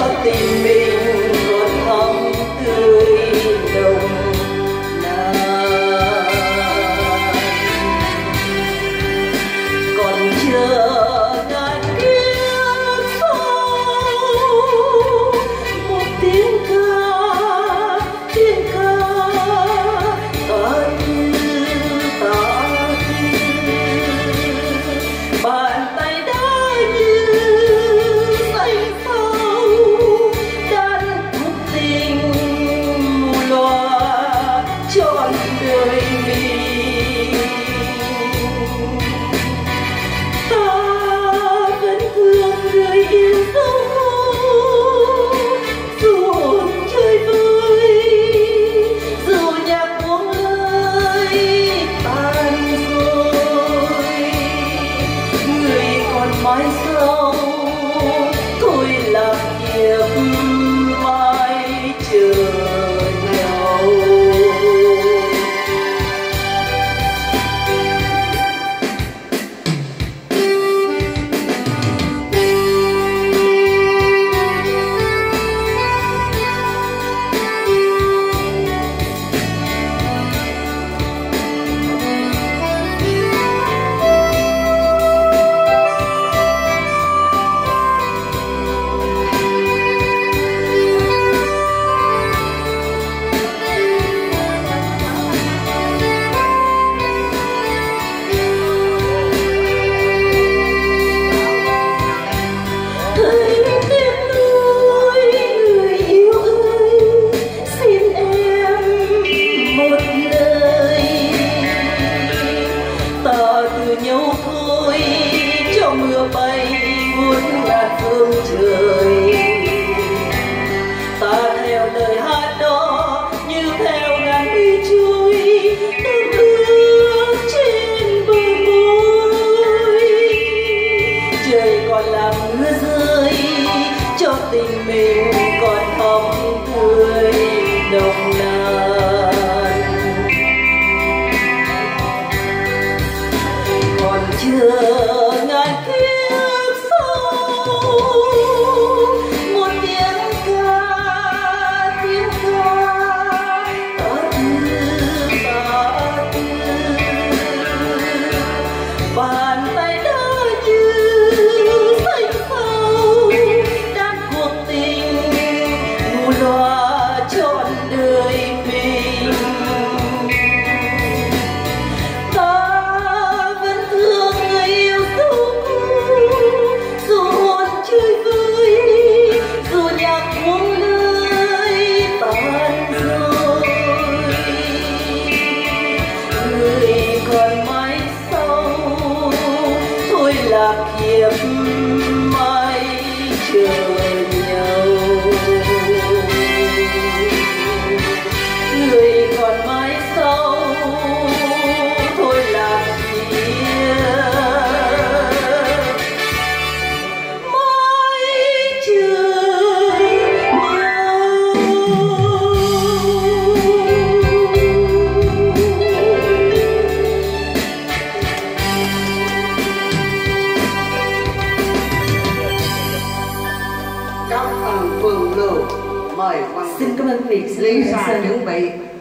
cho tình mình còn thắm tươi nồng nàn. Còn chờ ngàn kiếp sau một tiếng ca ta bàn tay đã như xanh sâu đan thúc tình mù loa trọn đời mình. Ta vẫn thương người yêu dấu dù hồn chơi vơi, dù nhạc buông lời tan rồi. Người còn mãi sau thôi lạc kiếp mãi chờ nhau. Nhau thôi cho mưa bay muôn ngàn phương trời. Ta theo lời hát đó như theo ngàn đi trôi, từng bước trên bờ môi. Trời còn làm mưa rơi cho tình mình còn thắm tươi nồng nàn. Chờ ngàn kiếp sau một tiếng ca ta tư. Bàn tay đã như xanh sâu đan cuộc tình mù loa trọn đời mình. Lạc kiếp mãi chờ nhau. Người còn mãi sau thôi lạc kiếp mãi chờ Phường Lưu mời xin cảm ơn Việt. Lisa chuẩn bị